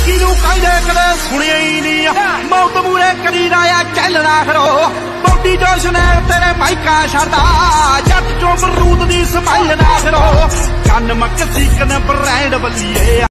किनू कहदे कदे सुनिया ही नहीं मौत मूरे कदी राया चलना फिरो बॉडी जो शनैल तेरे माइका छड़दा जट चो बरूद दी स्माइल ना फिरो कन मक्सी कन ब्रांड बल्लिए